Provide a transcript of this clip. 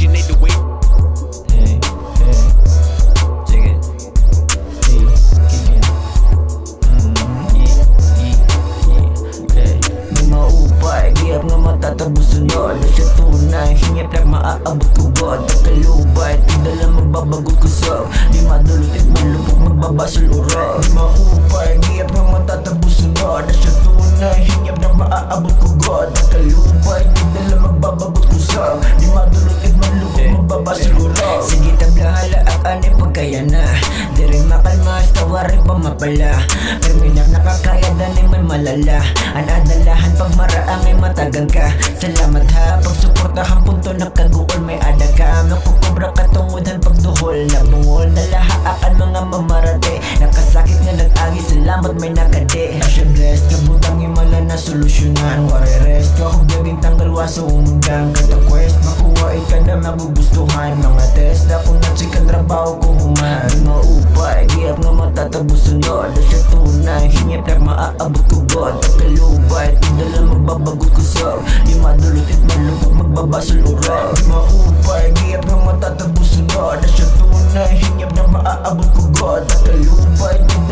originate the way. Hey, hey, check it. Hey, kick it. Hey, may maupay, giyap nga matatabos sunod. Na siya tunay, hingip lang maaabot ko God. Takalubay, tigdala magbabagot ko sa di madulot at malupok magbabasol ura. May maupay, giyap nga matatabos sunod. Na siya tunay, hingip lang maaabot ko God. Takalubay, tigdala magbabagot ko sa di madulot at malupok magbabasol ura. Sige tablahala at anay pagkaya na di rin makalmas, tawarin pa mapala. Pero may nakakaya danay may malala. Ang adalahan pag maraang ay matagang ka. Salamat ha, pagsuportahan punto na kaguol may ada ka. Makukubra katungudhan pagduhol na bungol na laha akan mga mamarate. Nakasakit nga nag-agi, salamat may nakade. Asya blessed, kabutang himala na solusyonan. Wari rest, kahog gaging tanggal waso umundang. Kata quest, makuha ka na magugustuhan. Mga test, ako na sikan trabaho ko human. Maupay, giyap nga matatabos sunod. Asya tunay, hingip na maaabot ko God. Takalubay, tigdala magbabagot ko sa di madulot at malupok magbabasol ura. Maupay, giyap nga matatabos sunod. Asya tunay, hingip na maaabot ko God. Takalubay,